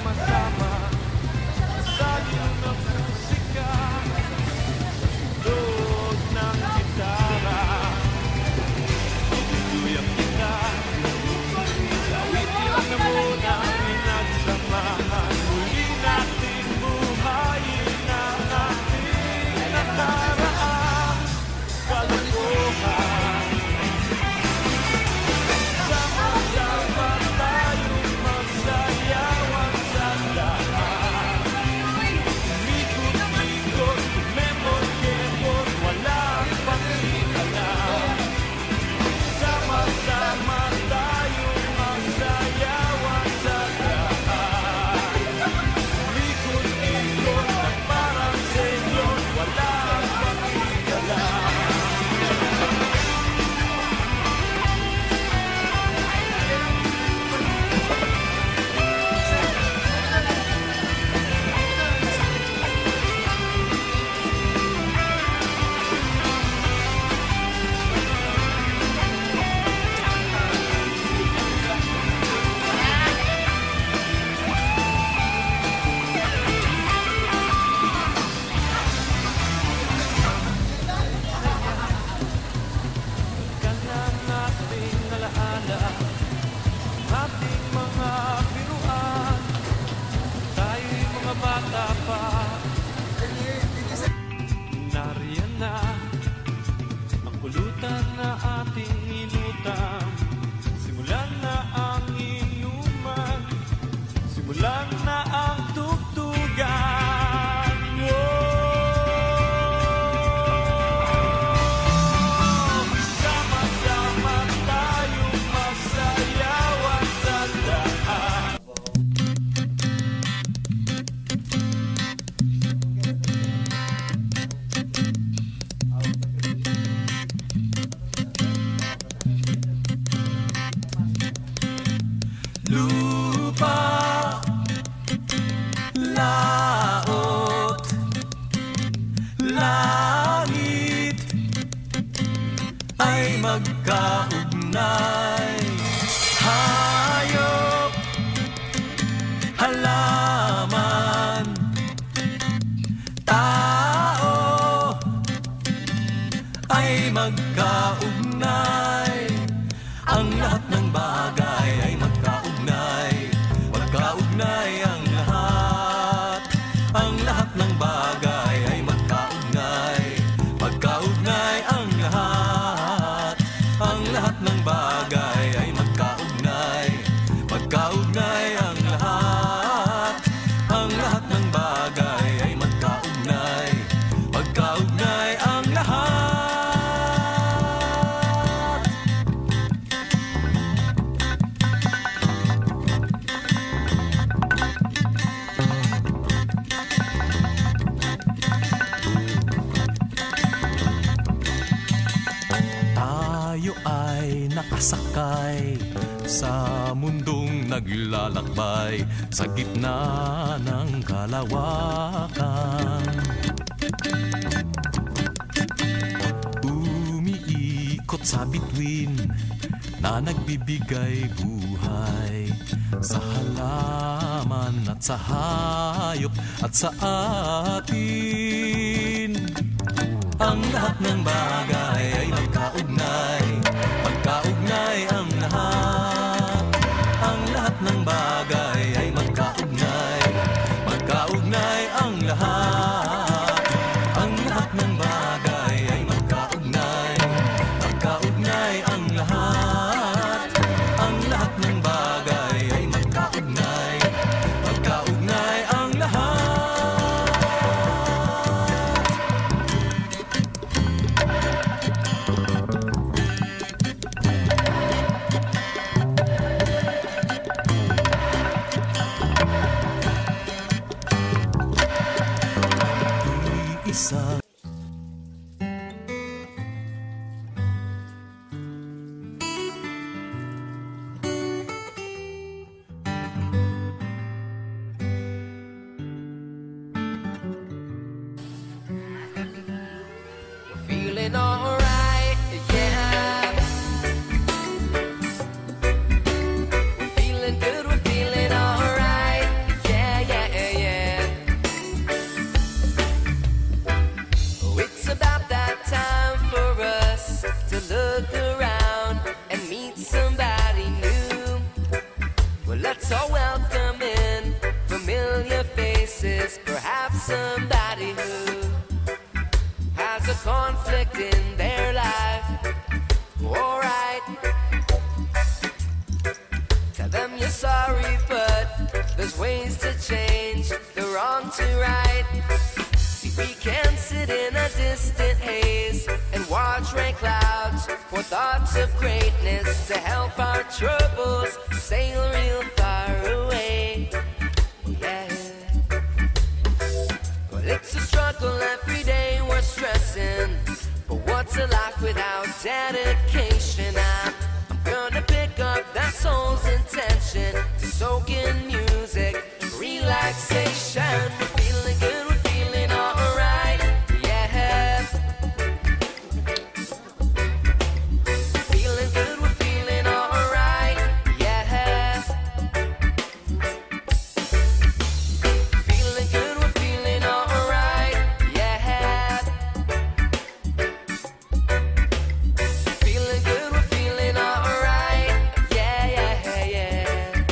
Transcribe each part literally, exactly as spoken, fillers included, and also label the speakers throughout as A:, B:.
A: Sakay sa mundong naglalakbay sa gitna ng kalawakan. Umiikot sa bituin na nagbibigay buhay sa halaman at sa hayop at sa atin. Ang lahat ng bagay ay magkaugnay, magkaugnay ang lahat. Ang lahat ng bagay ay magkaugnay, magkaugnay ang lahat. Ang lahat ng bagay ay magkaugnay, magkaugnay ang lahat. Ang lahat ng bagay ay magkaugnay, magkaugnay ang lahat. Isa
B: feeling alright, yeah. We're feeling good, we're feeling alright, yeah. somebody who has a conflict in their life. Alright, tell them you're sorry, but there's ways to change the wrong to right. See, we can sit in a distant haze and watch rain clouds for thoughts of greatness to help our troubles sail real far away. Yeah. Well, it's a struggle every day, we're stressing. But what's a life without dedication? I'm, I'm gonna pick up that soul's intention to soak in music, relaxation. We're feeling good, we're feeling alright. Yeah. Feeling good, we're feeling alright. Yeah. Feeling good, we're feeling alright. Yeah. Feeling good, we're feeling alright. Yeah, yeah, yeah.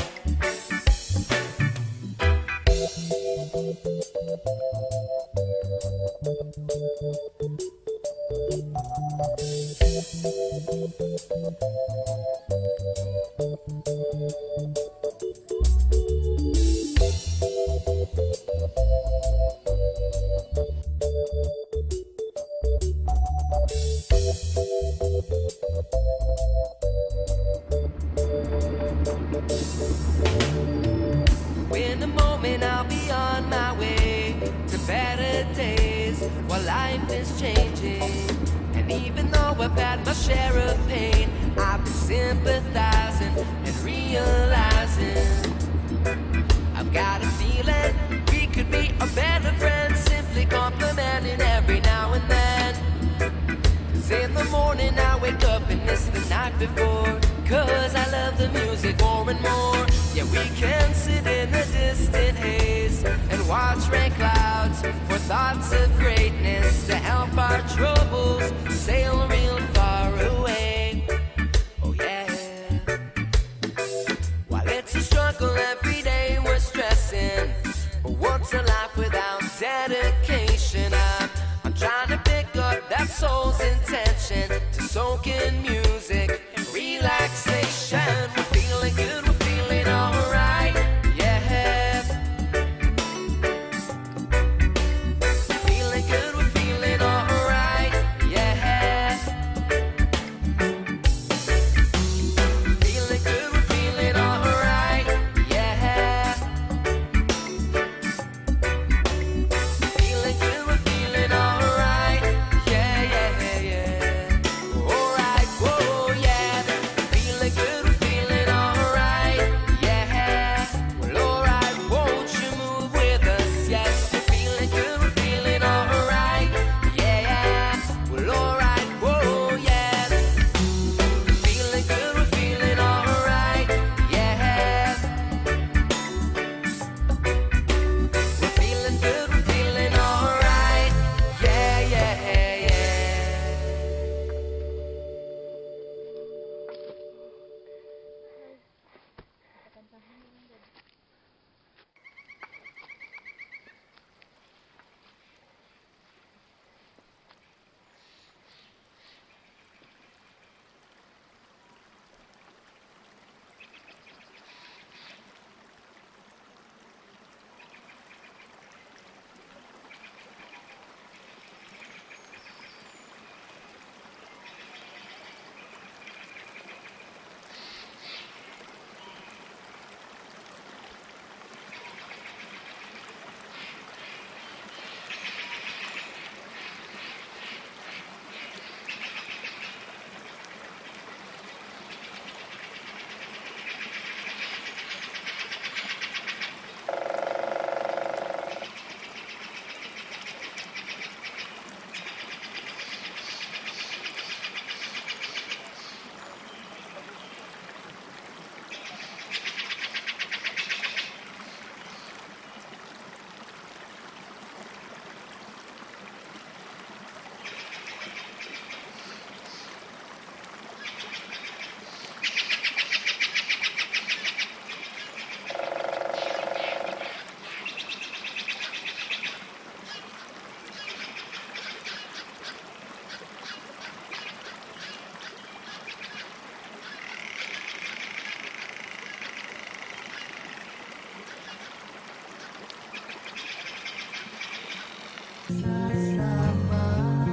B: In a moment I'll be on my way to better days while life is changing. And even though I've had my share of pain, I've been sympathizing and realizing I've got a feeling we could be a better friend, simply complimenting every now and then. 'Cause in the morning I wake up and it's the night before, 'cause I love the music more and more. Yeah, we can sit in a distant haze and watch rain clouds for thoughts of greatness to help our troubles sail real far away. Oh yeah. While it's a struggle every day, we're stressing. But what's a life without dedication? I'm, I'm trying to pick up that soul's intention to soak in music and relaxation. We're feeling good, we're feeling alright. Yeah. Feeling good, we're feeling alright. Yeah. Feeling good, we're feeling alright. Yeah. Feeling good, we're feeling alright. Yeah, yeah, yeah. Alright, whoa.
C: sasama.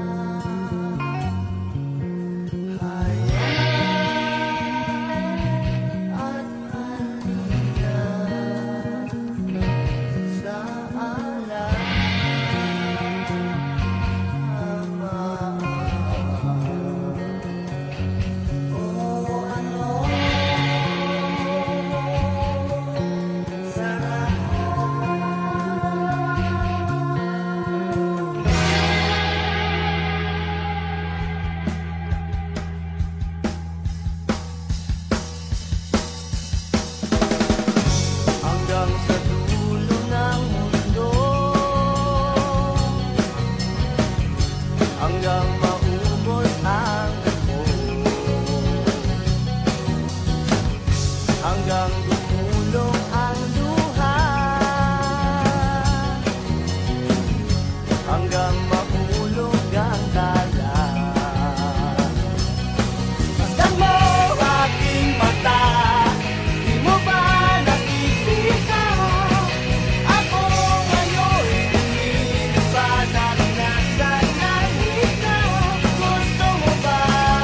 C: Hayaan at halina sa alaman. O ano sa hanggang sa dulo ng mundo, hanggang maubos ang dugo, hanggang dumulong ang luha, hanggang mahulog ang tala. Masdan mo aking mata, di mo ba nakikita? Ako ngayon lumilipad at nasa langit na. Gusto mo ba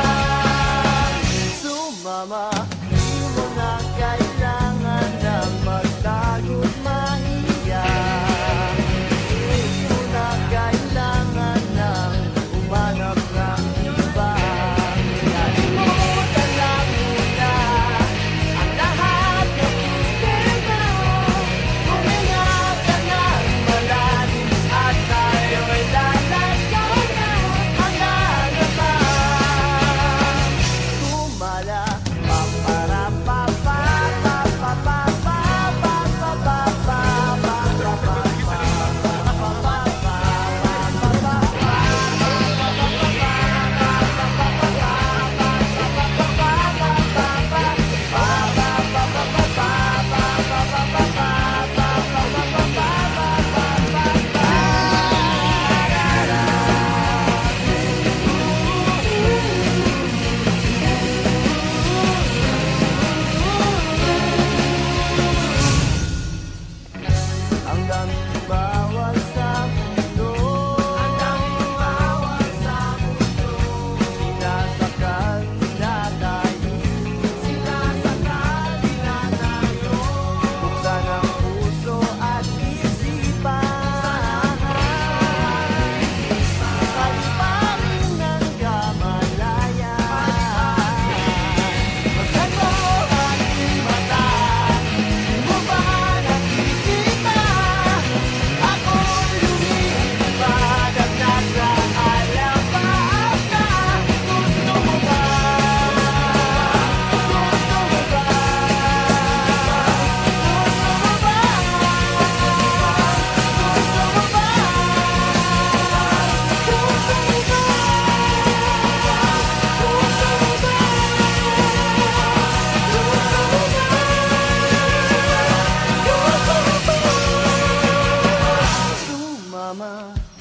C: sumama? Di mo na kailangan ng magtago't mahiya. Di mo na kailangan ng umanap ng iba. Kalimutan lang muna ang lahat ng problema. Huminga ka ng malalim at tayo'y lalayaw na hanggang naman. Tumala papara papa papa papa papa hanggang bawal sa mundo, hanggang bawal sa mundo. Sinasakal nila tayo, sinasakal nila tayo. Buksan ang puso at isipan, kaliparin ng kamalayan. Masdan mo aking mata, di mo ba nakikita? Ako'y lumilipad at nasa alaman na. Gusto mo ba? Gusto mo ba? Gusto mo ba? Gusto mo ba? Gusto mo ba? Gusto mo ba? Gusto mo ba? Sumama.